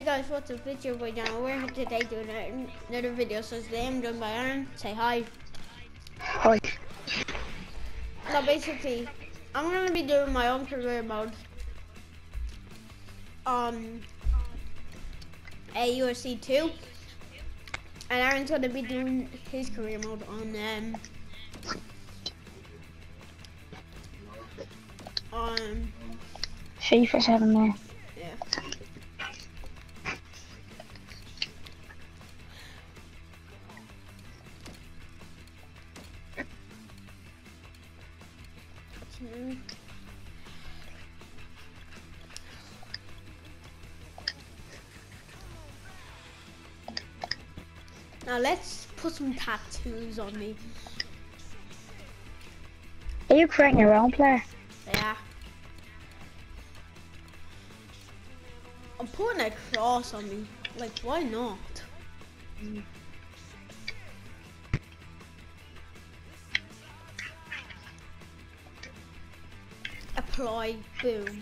Guys, what's up? It's your boy John. We're here today doing another video. So today I'm joined by Aaron. Say hi. Hi. So basically, I'm gonna be doing my own career mode. A UFC 2, and Aaron's gonna be doing his career mode on FIFA 7 now. yeah. Now let's put some tattoos on me. Are you creating your own player? Yeah. I'm putting a cross on me. Like, why not? Apply, boom.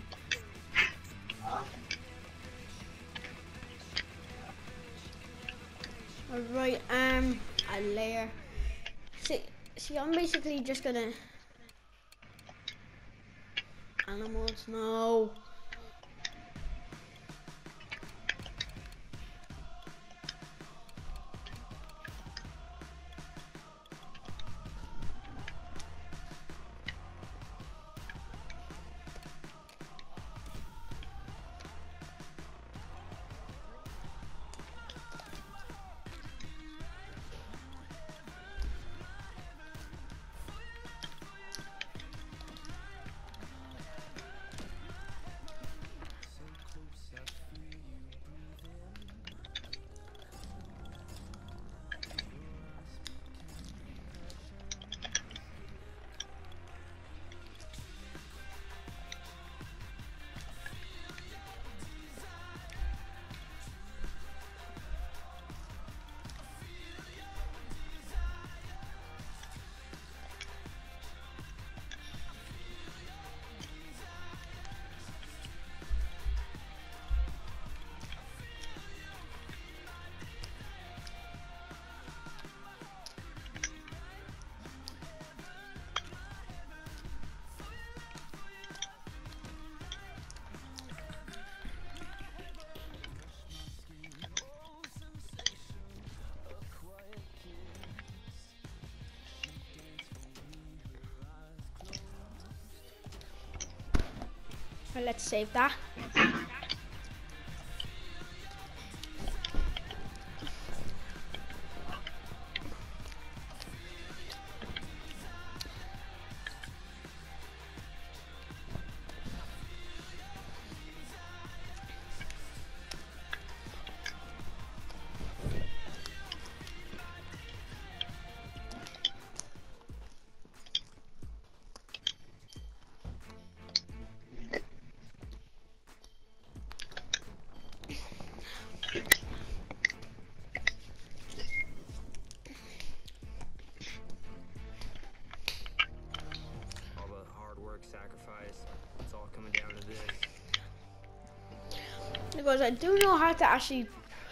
Alright, a layer. See, I'm basically just gonna animals. No. Well, let's save that. Sacrifice. It's all coming down to this. Because I do know how to actually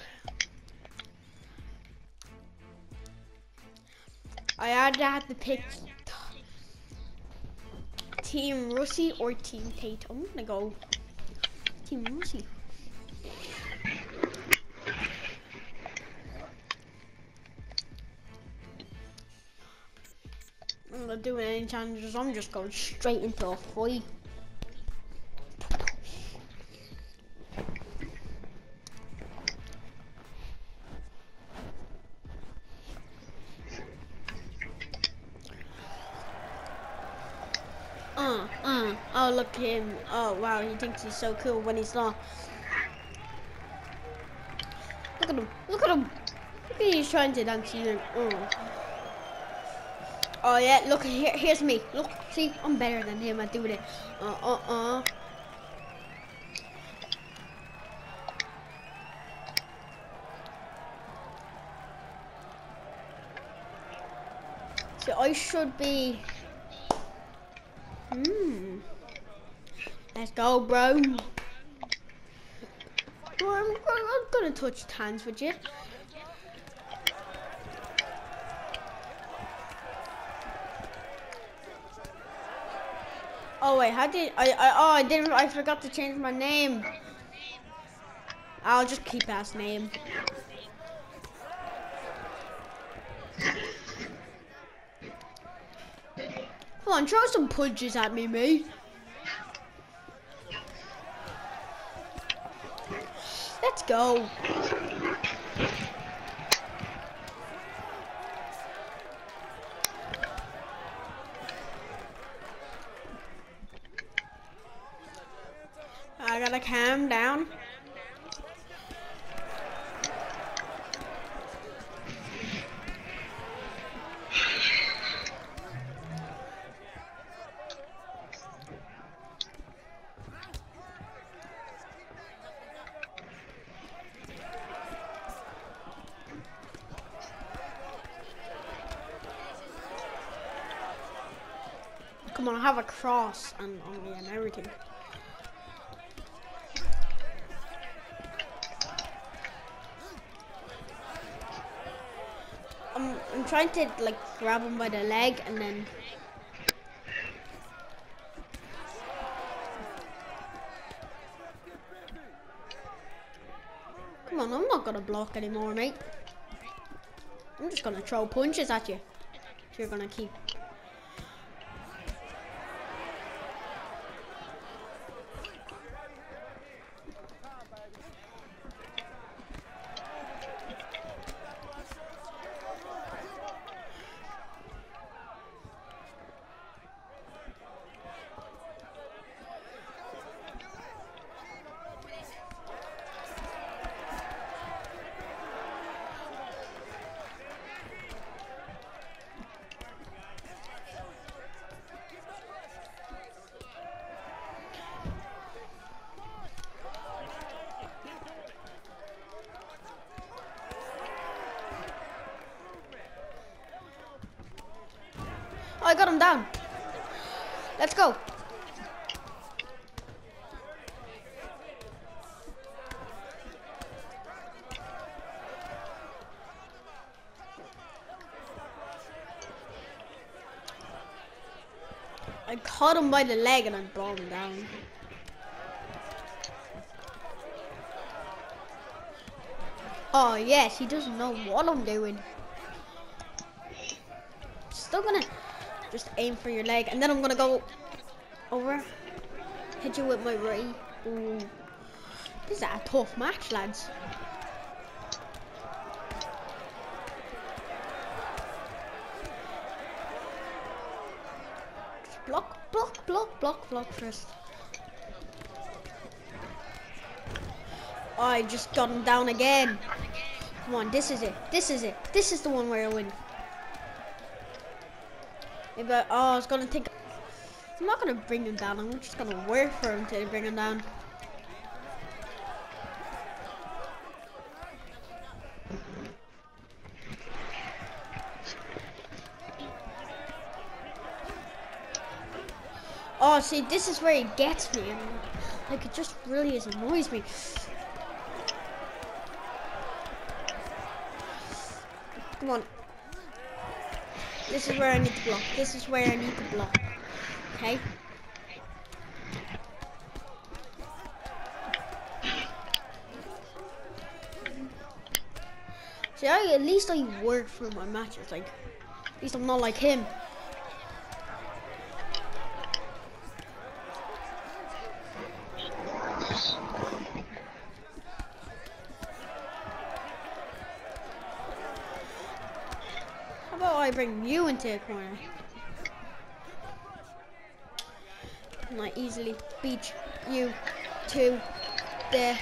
I either have to pick Team Russie or Team Tate. I'm gonna go Team Russie. I'm not doing any challenges, I'm just going straight into a fight. Oh, look at him. Oh, wow, he thinks he's so cool when he's not. Look at him. Look at him. Look at he's trying to dance either. Oh yeah, look, here's me. Look, see, I'm better than him at doing it. So I should be... Let's go, bro. I'm gonna touch hands with you. Oh wait, how did I forgot to change my name. I'll just keep as name. Come on, throw some punches at me, mate. Let's go. I gotta calm down. Come on, I have a cross and on me and everything. I'm trying to like grab him by the leg and then come on, I'm not gonna block anymore, mate. I'm just gonna throw punches at you. So you're gonna keep. Oh, I got him down. Let's go. I caught him by the leg and I brought him down. Oh yes, he doesn't know what I'm doing. Still gonna just aim for your leg and then I'm gonna go over, hit you with my right. Ooh. This is a tough match, lads. Just block, block, block, block, block first. Oh, I just got him down again. Come on, this is it. This is it. This is the one where I win. Maybe I was gonna think. I'm not gonna bring him down. I'm just gonna wait for him to bring him down. Oh, see, this is where he gets me, and like it just really annoys me. Come on. This is where I need to block. This is where I need to block. Okay? See, at least I work through my matches. Like, at least I'm not like him. I bring you into a corner. And I easily beat you to the.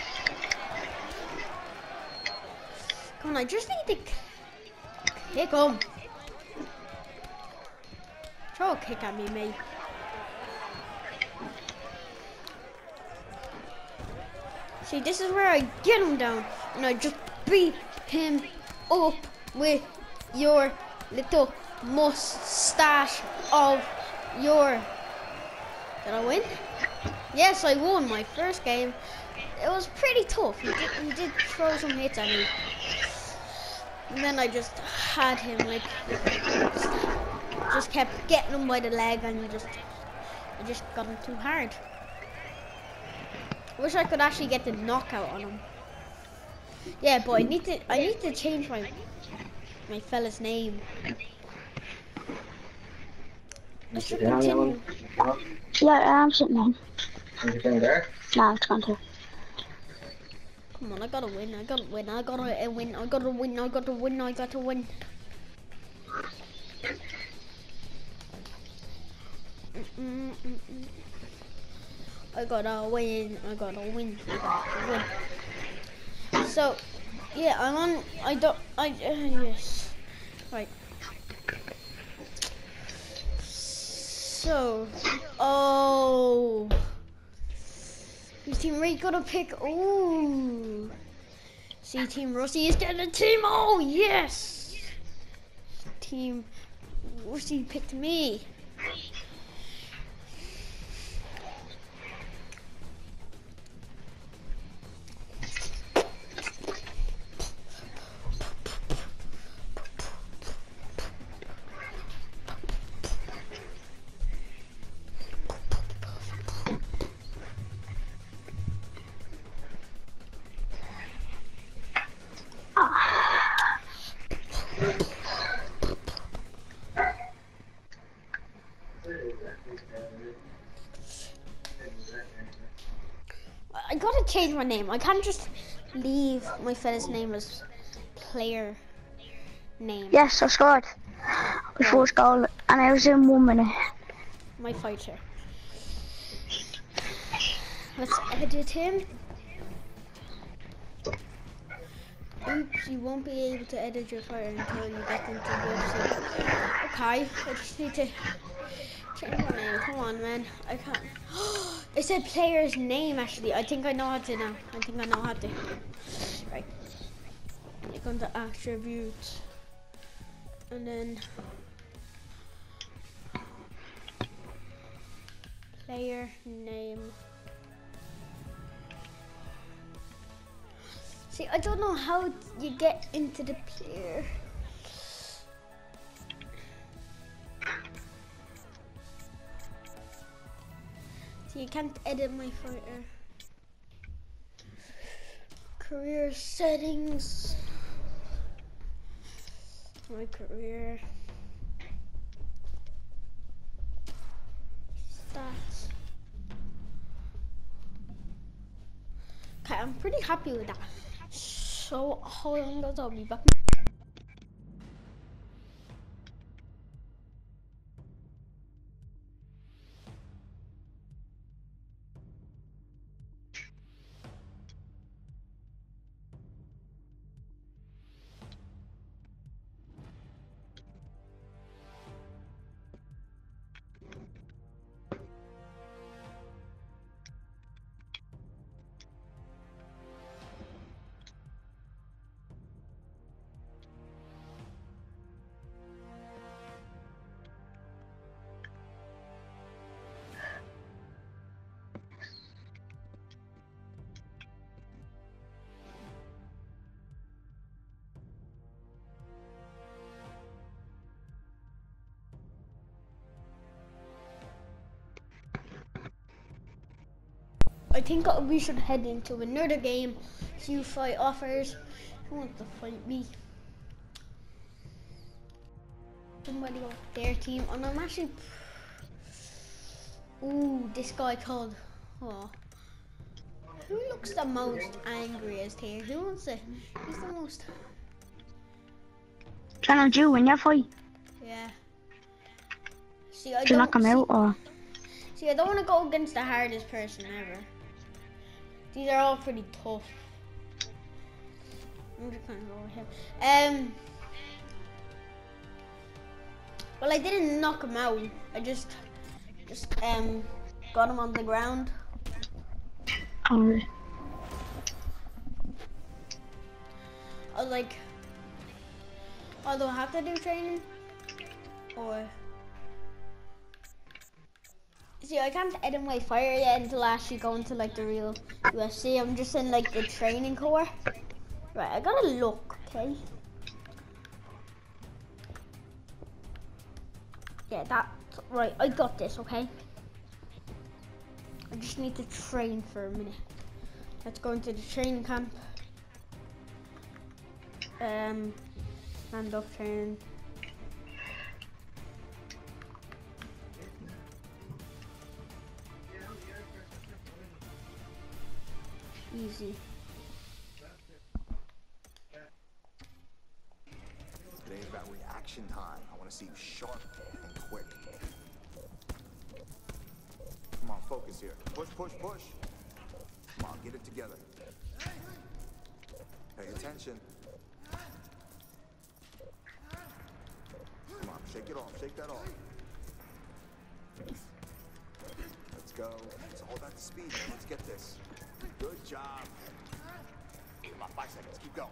Come on, I just need to kick him. Throw a kick at me, mate. See, this is where I get him down, and I just beat him up with your little mustache of your. Did I win? Yes, I won my first game it was pretty tough. He did throw some hits at me. And then I just had him, like, just kept getting him by the leg, and I just got him too hard. I wish I could actually get the knockout on him. Yeah, but I need to change my fella's name. I should continue. Yeah, I'm sitting down. Is it going there? No, it's gone to. Come on, I gotta win, I gotta win, I gotta win, I gotta win, I gotta win, I gotta win. I gotta win, I gotta win, I gotta win. So, yeah, yes. Right. So, oh. Who's Team Ray gonna pick? Ooh. See, Team Rusty is getting a team. Oh, yes. Team Rusty picked me. I gotta change my name. I can't just leave my fella's name as player name. Yes, I scored. My first goal, and I was in 1 minute. My fighter. Let's edit him. Oops, you won't be able to edit your fighter until you get into UFC. Okay, I just need to change my name. Come on, man. I can't. It said player's name, actually. I think I know how to now. I think I know how to. Right. Click on the attributes. And then player name. See, I don't know how you get into the player. See, you can't edit my fighter. Career settings. My career. Stats. Okay, I'm pretty happy with that. So, hold on, guys, I'll be back. I think we should head into another game. See fight offers. Who wants to fight me? Somebody off their team. And I'm actually... Ooh, this guy called... Oh. Who looks the most angriest here? Who wants to... He's the most... Trying to do in your fight. Yeah. See, I Do you knock him out or? See, I don't want to go against the hardest person ever. These are all pretty tough. I'm just gonna go with him. Well, I didn't knock him out. I just got him on the ground. Oh. I was like, oh, do I have to do training? Or See, I can't edit my fire yet until I actually go into like the real UFC. I'm just in like the training core. Right, I gotta look, okay? Yeah, that's right. I got this, okay? I just need to train for a minute. Let's go into the training camp. Stand up training. Easy. Today's about reaction time. I want to see you sharp and quick. Come on, focus here. Push, push, push. Come on, get it together. Pay attention. Come on, shake it off. Shake that off. Let's go. It's all about the speed, man. Let's get this. Good job. Come on, 5 seconds. Keep going.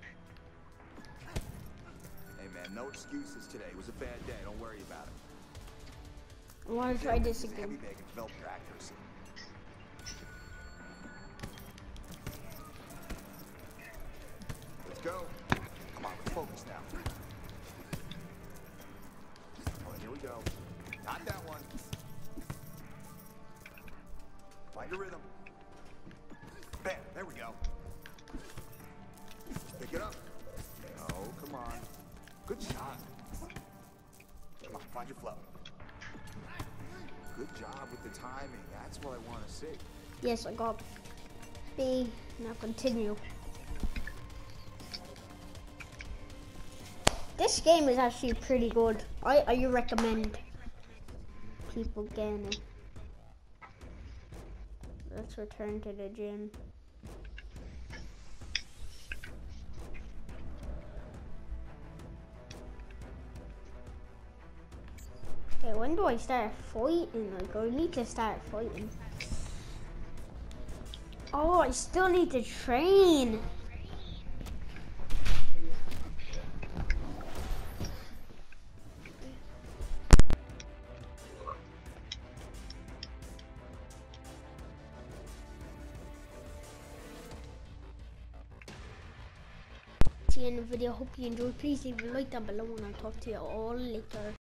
Hey, man, no excuses today. It was a bad day. Don't worry about it. I want to try this Heavy again. bag and develop your accuracy. Let's go. Come on, let's focus now. Oh, here we go. Not that one. Find your rhythm. Bam, there we go. Just pick it up. Oh, come on. Good shot. Come on, find your flow. Good job with the timing. That's what I want to see. Yes, I got B. Now continue. This game is actually pretty good. I recommend people getting it. Let's return to the gym. Okay, when do I start fighting? Like, I need to start fighting. Oh, I still need to train. See you in the video. Hope you enjoyed. Please leave a like down below and I'll talk to you all later.